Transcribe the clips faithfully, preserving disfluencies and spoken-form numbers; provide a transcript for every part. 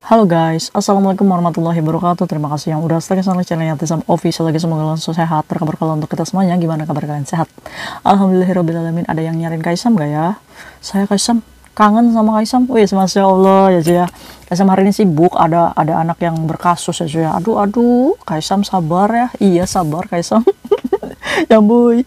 Halo guys, assalamualaikum warahmatullahi wabarakatuh. Terima kasih yang udah stay channel channelnya Tisam Official lagi. Semoga langsung sehat. Berkabar kalau untuk kita semuanya, gimana kabar kalian? Sehat? Alhamdulillahirobbilalamin. Ada yang nyariin Kaisam gak ya? Saya Kaisam kangen sama Kaisam. Wih, masya Allah ya cuy ya. Kaisam hari ini sibuk. Ada ada anak yang berkasus ya cuy ya. Aduh aduh, Kaisam sabar ya. Iya sabar Kaisam. Ya boy.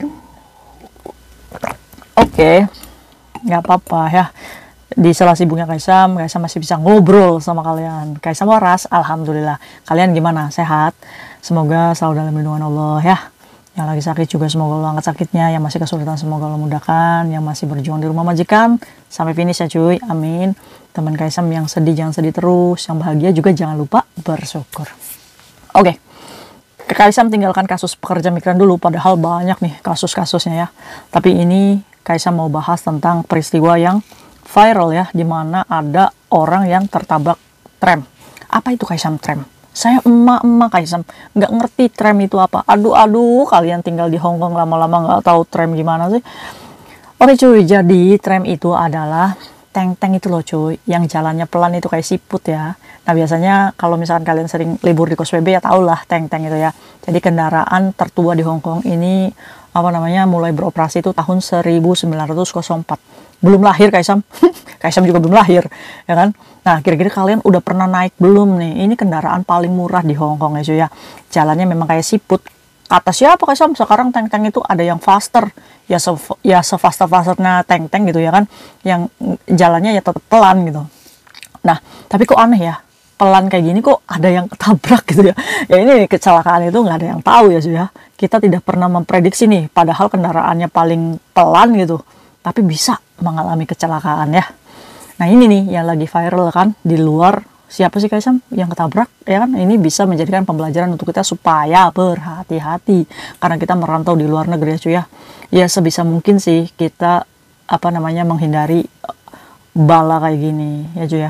Oke, nggak apa-apa ya. Di sela sibuknya Kaisam, Kaisam masih bisa ngobrol sama kalian. Kaisam waras, alhamdulillah. Kalian gimana? Sehat? Semoga selalu dalam lindungan Allah ya. Yang lagi sakit juga semoga Allah angkat sakitnya. Yang masih kesulitan semoga Allah mudahkan. Yang masih berjuang di rumah majikan sampai finish ya cuy. Amin. Teman Kaisam yang sedih jangan sedih terus. Yang bahagia juga jangan lupa bersyukur. Oke. Kaisam tinggalkan kasus pekerja migran dulu. Padahal banyak nih kasus-kasusnya ya. Tapi ini Kaisam mau bahas tentang peristiwa yang viral ya, dimana ada orang yang tertabrak tram. Apa itu Kaisam tram? Saya emak-emak Kaisam nggak ngerti tram itu apa. Aduh aduh, kalian tinggal di Hongkong lama-lama nggak tahu tram gimana sih? Oke cuy, jadi tram itu adalah tank-tank itu loh cuy, yang jalannya pelan itu kayak siput ya. Nah biasanya kalau misalkan kalian sering libur di Causeway Bay ya tau lah tank-tank itu ya. Jadi kendaraan tertua di Hongkong ini apa namanya mulai beroperasi itu tahun seribu sembilan ratus empat. Belum lahir Kaisam. Kaisam juga belum lahir ya kan. Nah kira-kira kalian udah pernah naik belum nih? Ini kendaraan paling murah di Hongkong ya cuy ya. Jalannya memang kayak siput. Kata siapa Kaisam? Sekarang tank-tank itu ada yang faster ya, se ya sefaster-fasternya tank-tank gitu ya kan, yang jalannya ya tetap pelan gitu. Nah tapi kok aneh ya, pelan kayak gini kok ada yang ketabrak gitu ya. Ya ini kecelakaan itu nggak ada yang tahu ya cuy ya. Kita tidak pernah memprediksi nih, padahal kendaraannya paling pelan gitu, tapi bisa mengalami kecelakaan ya. Nah ini nih yang lagi viral kan di luar. Siapa sih Kaisam yang ketabrak ya kan? Ini bisa menjadikan pembelajaran untuk kita supaya berhati-hati karena kita merantau di luar negeri ya cuy ya. Ya sebisa mungkin sih kita apa namanya menghindari bala kayak gini ya cuy ya.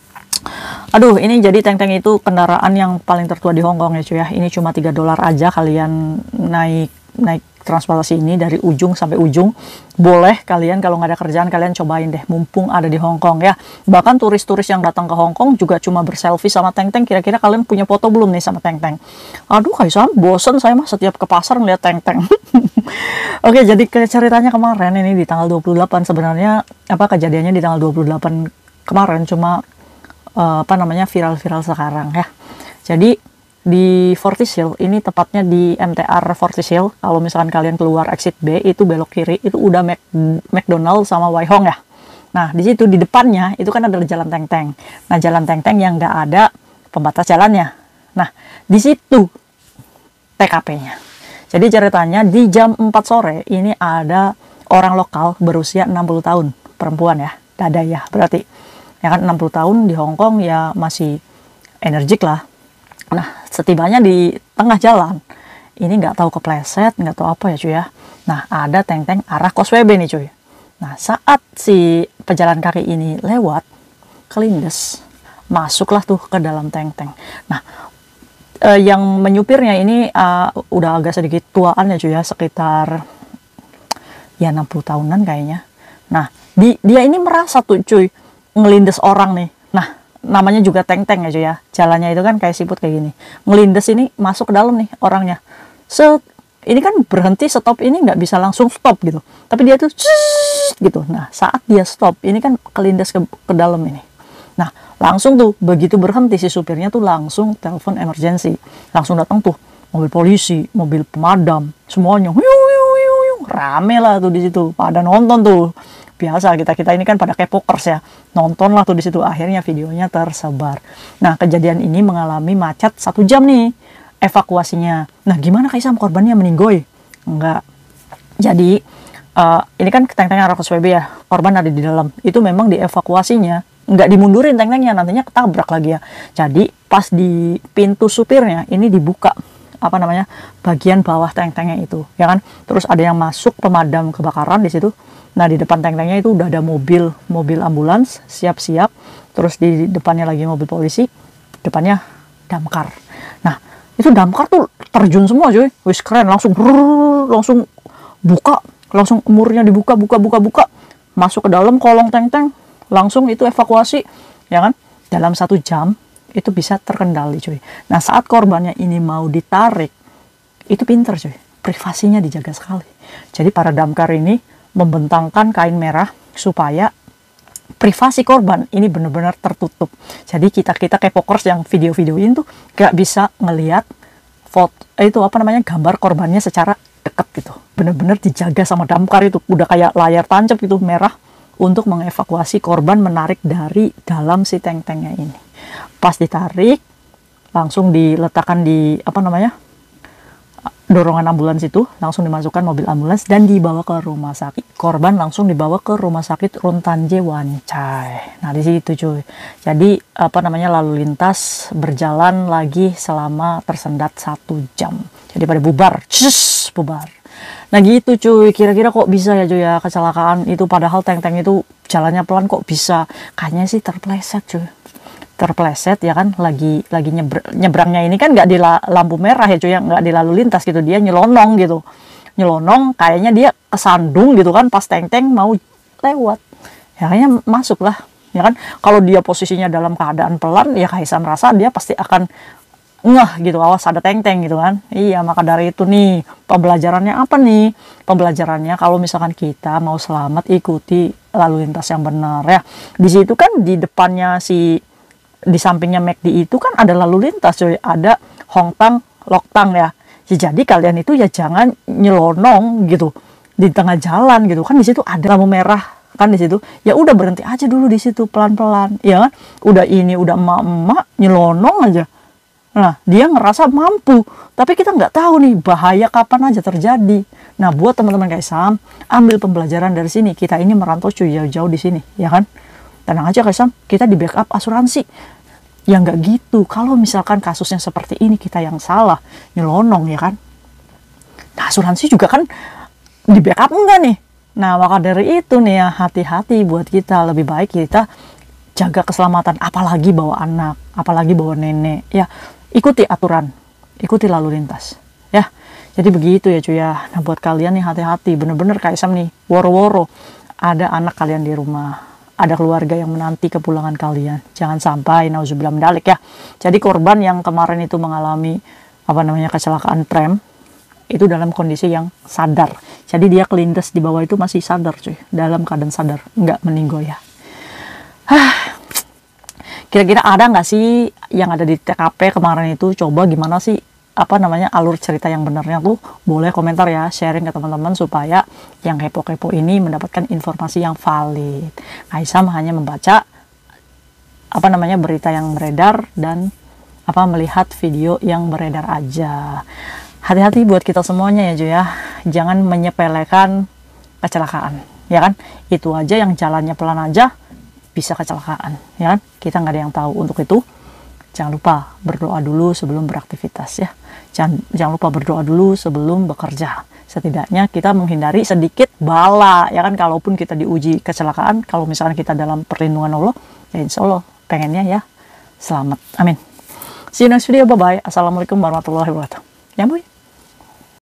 Aduh ini jadi tank-tank itu kendaraan yang paling tertua di Hongkong ya cuy ya. Ini cuma tiga dolar aja kalian naik naik transportasi ini dari ujung sampai ujung. Boleh kalian kalau nggak ada kerjaan kalian cobain deh, mumpung ada di Hongkong ya. Bahkan turis-turis yang datang ke Hongkong juga cuma berselfie sama tank-tank. Kira-kira kalian punya foto belum nih sama tank-tank? Aduh Kaisam bosen saya mah setiap ke pasar ngeliat tank-tank. Oke jadi ceritanya kemarin ini di tanggal dua puluh delapan sebenarnya apa kejadiannya di tanggal dua puluh delapan kemarin, cuma uh, apa namanya viral-viral sekarang ya. Jadi di Fortis Hill, ini tepatnya di M T R Fortis Hill. Kalau misalkan kalian keluar exit B itu belok kiri, itu udah Mac McDonald sama Waihong ya. Nah di situ di depannya itu kan adalah jalan tank-tank. Nah jalan tank-tank yang nggak ada pembatas jalannya. Nah di situ T K P-nya. Jadi ceritanya di jam empat sore ini ada orang lokal berusia enam puluh tahun, perempuan ya, dada ya berarti. Ya kan enam puluh tahun di Hongkong ya masih energik lah. Nah, setibanya di tengah jalan, ini nggak tahu kepleset, nggak tahu apa ya cuy ya. Nah, ada tank-tank arah Causeway Bay nih cuy. Nah, saat si pejalan kaki ini lewat, kelindes, masuklah tuh ke dalam tank-tank. Nah, eh, yang menyupirnya ini uh, udah agak sedikit tuaan ya cuy ya, sekitar ya enam puluh tahunan kayaknya. Nah, di, dia ini merasa tuh cuy, ngelindes orang nih. Nah, namanya juga tank-tank ya cuy ya, jalannya itu kan kayak siput kayak gini, ngelindes ini masuk ke dalam nih orangnya. Set, ini kan berhenti stop ini nggak bisa langsung stop gitu, tapi dia tuh gitu. Nah saat dia stop ini kan kelindes ke, ke dalam ini. Nah langsung tuh begitu berhenti si supirnya tuh langsung telepon emergency, langsung datang tuh mobil polisi, mobil pemadam, semuanya huyung, huyung, huyung. Rame lah tuh di situ, pada nonton tuh. Biasa kita kita ini kan pada K-popers ya, nonton lah tuh di situ. Akhirnya videonya tersebar. Nah kejadian ini mengalami macet satu jam nih evakuasinya. Nah gimana Kaisam, korbannya meninggoy? Enggak. Jadi uh, ini kan tank-tanknya arah Causeway Bay ya, korban ada di dalam. Itu memang dievakuasinya, nggak dimundurin tank-tanknya, nantinya ketabrak lagi ya. Jadi pas di pintu supirnya ini dibuka apa namanya bagian bawah tank-tanknya itu ya kan. Terus ada yang masuk pemadam kebakaran di situ. Nah di depan tank-tanknya itu udah ada mobil mobil ambulans siap-siap, terus di depannya lagi mobil polisi, depannya damkar. Nah itu damkar tuh terjun semua cuy, wis keren, langsung brrr, langsung buka, langsung murnya dibuka buka buka buka, masuk ke dalam kolong tank-tank, langsung itu evakuasi ya kan. Dalam satu jam itu bisa terkendali cuy. Nah saat korbannya ini mau ditarik, itu pinter cuy, privasinya dijaga sekali. Jadi para damkar ini membentangkan kain merah supaya privasi korban ini benar-benar tertutup. Jadi kita-kita kepokers yang video-videoin tuh gak bisa ngelihat foto itu apa namanya gambar korbannya secara deket gitu. Benar-benar dijaga sama damkar itu, udah kayak layar tancap itu merah untuk mengevakuasi korban, menarik dari dalam si tank-tanknya ini. Pas ditarik langsung diletakkan di apa namanya dorongan ambulans itu, langsung dimasukkan mobil ambulans dan dibawa ke rumah sakit. Korban langsung dibawa ke rumah sakit Runtanje Wancai. Nah di situ cuy. Jadi apa namanya lalu lintas berjalan lagi selama tersendat satu jam. Jadi pada bubar, cus bubar. Nah gitu cuy, kira-kira kok bisa ya cuy ya kecelakaan itu, padahal tank-tank itu jalannya pelan kok bisa? Kayaknya sih terpleset cuy. Terpleset ya kan, lagi lagi nyeber, nyebrangnya ini kan nggak di la, lampu merah ya cuy, nggak di lalu lintas gitu, dia nyelonong gitu, nyelonong kayaknya dia kesandung gitu kan pas tank-tank mau lewat, ya kayaknya masuk lah ya kan. Kalau dia posisinya dalam keadaan pelan ya Kaisam rasa dia pasti akan ngeh gitu, awas ada tank-tank gitu kan. Iya, maka dari itu nih pembelajarannya apa nih? Pembelajarannya kalau misalkan kita mau selamat ikuti lalu lintas yang benar ya. Di situ kan di depannya si di sampingnya McD itu kan ada lalu lintas coy, ada Hongtang, Loktang ya. Jadi kalian itu ya jangan nyelonong gitu di tengah jalan gitu kan, di situ ada lampu merah kan di situ. Ya udah berhenti aja dulu di situ pelan-pelan ya kan. Udah ini udah emak-emak nyelonong aja. Nah dia ngerasa mampu, tapi kita nggak tahu nih bahaya kapan aja terjadi. Nah buat teman-teman Kaisam, ambil pembelajaran dari sini. Kita ini merantau cuy jauh-jauh di sini ya kan. Tenang aja Kaisam, kita di backup asuransi. Ya nggak gitu, kalau misalkan kasusnya seperti ini kita yang salah, nyelonong ya kan. Nah asuransi juga kan di backup enggak nih. Nah maka dari itu nih ya, hati-hati buat kita, lebih baik kita jaga keselamatan, apalagi bawa anak, apalagi bawa nenek. Ya ikuti aturan, ikuti lalu lintas ya. Jadi begitu ya cuy ya. Nah buat kalian nih hati-hati, bener-bener Kaisam nih woro-woro, ada anak kalian di rumah, ada keluarga yang menanti kepulangan kalian. Jangan sampai nauzubillah mendalik ya. Jadi korban yang kemarin itu mengalami apa namanya kecelakaan tram itu dalam kondisi yang sadar. Jadi dia kelindes di bawah itu masih sadar cuy, dalam keadaan sadar, nggak meninggal ya. Kira-kira ada nggak sih yang ada di T K P kemarin itu? Coba gimana sih apa namanya alur cerita yang benarnya tuh? Boleh komentar ya, sharing ke teman-teman supaya yang kepo-kepo ini mendapatkan informasi yang valid. Kaisam hanya membaca apa namanya berita yang beredar dan apa melihat video yang beredar aja. Hati-hati buat kita semuanya ya cuy ya. Jangan menyepelekan kecelakaan ya kan. Itu aja yang jalannya pelan aja bisa kecelakaan ya kan. Kita nggak ada yang tahu. Untuk itu jangan lupa berdoa dulu sebelum beraktivitas ya. Jangan, jangan lupa berdoa dulu sebelum bekerja. Setidaknya kita menghindari sedikit bala ya kan. Kalaupun kita diuji kecelakaan, kalau misalnya kita dalam perlindungan Allah, ya insya Allah pengennya ya selamat. Amin. See you next video. Bye bye. Assalamualaikum warahmatullahi wabarakatuh. Ya boy.